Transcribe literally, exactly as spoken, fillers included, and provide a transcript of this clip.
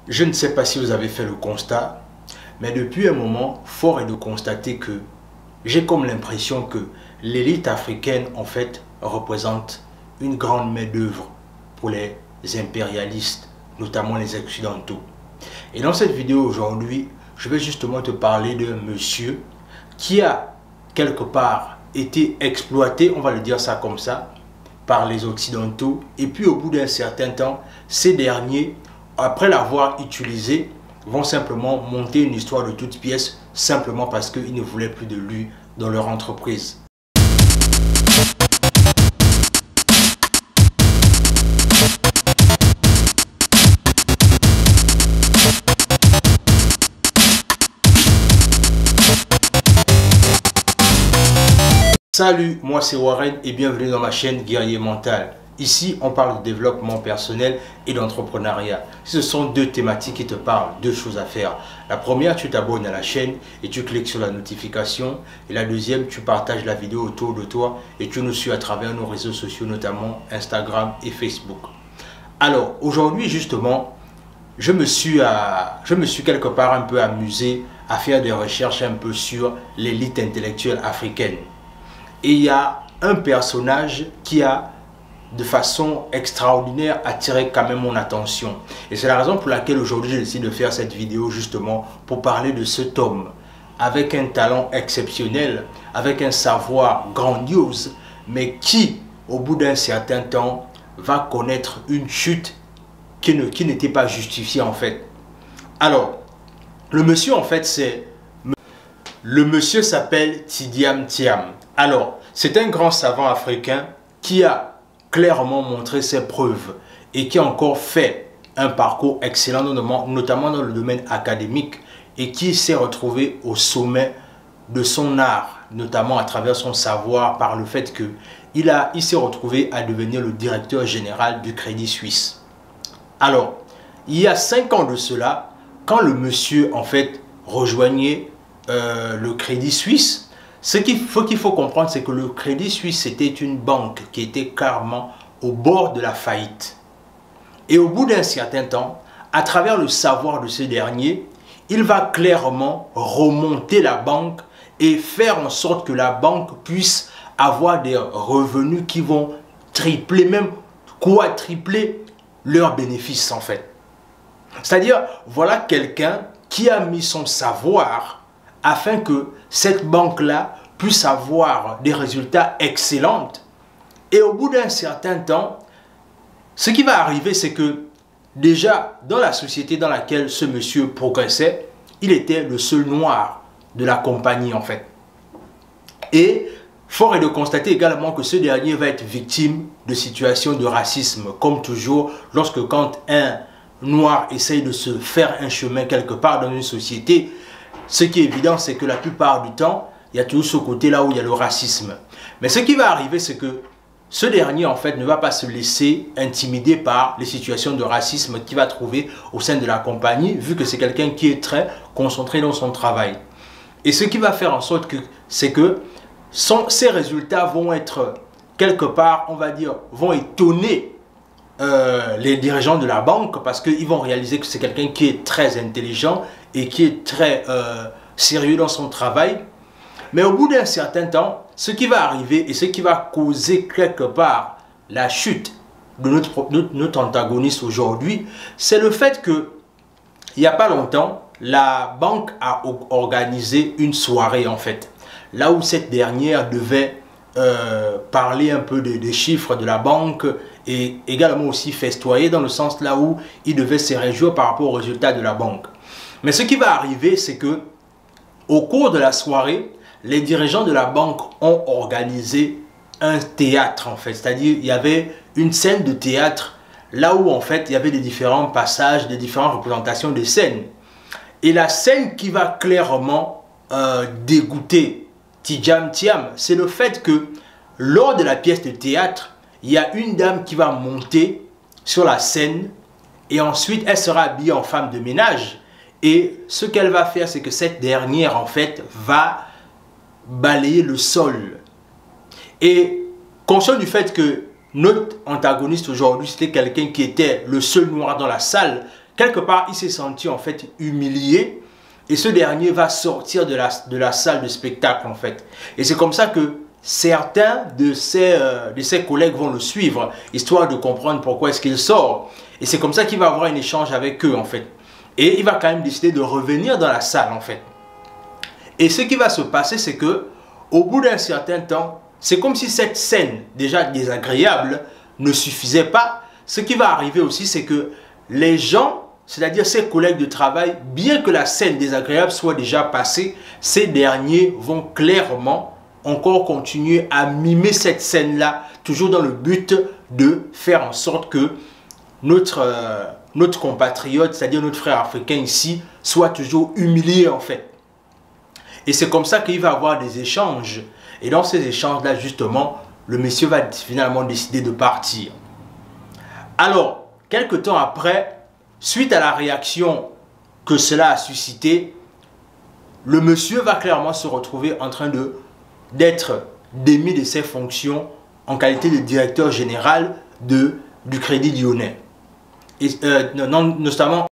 Je ne sais pas si vous avez fait le constat, mais depuis un moment, fort est de constater que j'ai comme l'impression que l'élite africaine, en fait, représente une grande main-d'œuvre pour les impérialistes, notamment les occidentaux. Et dans cette vidéo aujourd'hui, je vais justement te parler d'un monsieur qui a quelque part été exploité, on va le dire ça comme ça, par les occidentaux. Et puis au bout d'un certain temps, ces derniers, après l'avoir utilisé, vont simplement monter une histoire de toutes pièces, simplement parce qu'ils ne voulaient plus de lui dans leur entreprise. Salut, moi c'est Warren et bienvenue dans ma chaîne Guerrier Mental. Ici, on parle de développement personnel et d'entrepreneuriat. Ce sont deux thématiques qui te parlent, deux choses à faire. La première, tu t'abonnes à la chaîne et tu cliques sur la notification. Et la deuxième, tu partages la vidéo autour de toi et tu nous suis à travers nos réseaux sociaux, notamment Instagram et Facebook. Alors, aujourd'hui, justement, je me suis, à, je me suis quelque part un peu amusé à faire des recherches un peu sur l'élite intellectuelle africaine. Et il y a un personnage qui a de façon extraordinaire attiré quand même mon attention. Et c'est la raison pour laquelle aujourd'hui j'ai décidé de faire cette vidéo justement pour parler de cet homme avec un talent exceptionnel, avec un savoir grandiose, mais qui au bout d'un certain temps va connaître une chute qui ne, qui n'était pas justifiée en fait. Alors, le monsieur en fait c'est... Le monsieur s'appelle Tidiane Thiam. Alors, c'est un grand savant africain qui a clairement montré ses preuves et qui a encore fait un parcours excellent, notamment dans le domaine académique, et qui s'est retrouvé au sommet de son art, notamment à travers son savoir, par le fait qu'il a, il s'est retrouvé à devenir le directeur général du Crédit Suisse. Alors, il y a cinq ans de cela, quand le monsieur en fait rejoignait euh, le Crédit Suisse, ce qu'il faut, qu'il faut comprendre, c'est que le Crédit Suisse, c'était une banque qui était carrément au bord de la faillite. Et au bout d'un certain temps, à travers le savoir de ce dernier, il va clairement remonter la banque et faire en sorte que la banque puisse avoir des revenus qui vont tripler, même quadrupler leurs bénéfices en fait. C'est-à-dire, voilà quelqu'un qui a mis son savoir afin que cette banque-là puisse avoir des résultats excellents. Et au bout d'un certain temps, ce qui va arriver, c'est que déjà, dans la société dans laquelle ce monsieur progressait, il était le seul noir de la compagnie en fait. Et fort est de constater également que ce dernier va être victime de situations de racisme, comme toujours, lorsque quand un noir essaye de se faire un chemin quelque part dans une société, ce qui est évident, c'est que la plupart du temps, il y a toujours ce côté-là où il y a le racisme. Mais ce qui va arriver, c'est que ce dernier, en fait, ne va pas se laisser intimider par les situations de racisme qu'il va trouver au sein de la compagnie, vu que c'est quelqu'un qui est très concentré dans son travail. Et ce qui va faire en sorte que, c'est que son, ses résultats vont être, quelque part, on va dire, vont étonner Euh, les dirigeants de la banque, parce qu'ils vont réaliser que c'est quelqu'un qui est très intelligent et qui est très euh, sérieux dans son travail. Mais au bout d'un certain temps, ce qui va arriver et ce qui va causer quelque part la chute de notre, notre, notre antagoniste aujourd'hui, c'est le fait que il n'y a pas longtemps, la banque a organisé une soirée en fait, là où cette dernière devait euh, parler un peu des, des chiffres de la banque et également aussi festoyer dans le sens là où il devait se réjouir par rapport aux résultats de la banque. Mais ce qui va arriver, c'est que au cours de la soirée, les dirigeants de la banque ont organisé un théâtre en fait. C'est-à-dire il y avait une scène de théâtre là où en fait il y avait des différents passages, des différentes représentations de scènes. Et la scène qui va clairement euh, dégoûter Tidiane Thiam, c'est le fait que lors de la pièce de théâtre, il y a une dame qui va monter sur la scène et ensuite elle sera habillée en femme de ménage. Et ce qu'elle va faire, c'est que cette dernière en fait va balayer le sol. Et conscient du fait que notre antagoniste aujourd'hui, c'était quelqu'un qui était le seul noir dans la salle, quelque part, il s'est senti en fait humilié. Et ce dernier va sortir de la, de la salle de spectacle en fait. Et c'est comme ça que certains de ses, euh, de ses collègues vont le suivre, histoire de comprendre pourquoi est-ce qu'il sort. Et c'est comme ça qu'il va avoir un échange avec eux en fait. Et il va quand même décider de revenir dans la salle en fait. Et ce qui va se passer, c'est que au bout d'un certain temps, c'est comme si cette scène déjà désagréable ne suffisait pas. Ce qui va arriver aussi, c'est que les gens, c'est-à-dire ses collègues de travail, bien que la scène désagréable soit déjà passée, ces derniers vont clairement encore continuer à mimer cette scène-là, toujours dans le but de faire en sorte que notre, euh, notre compatriote, c'est-à-dire notre frère africain ici, soit toujours humilié en fait. Et c'est comme ça qu'il va avoir des échanges. Et dans ces échanges-là, justement, le monsieur va finalement décider de partir. Alors, quelque temps après, suite à la réaction que cela a suscité, le monsieur va clairement se retrouver en train de d'être démis de ses fonctions en qualité de directeur général de, du Crédit Lyonnais. Et, euh, non, notamment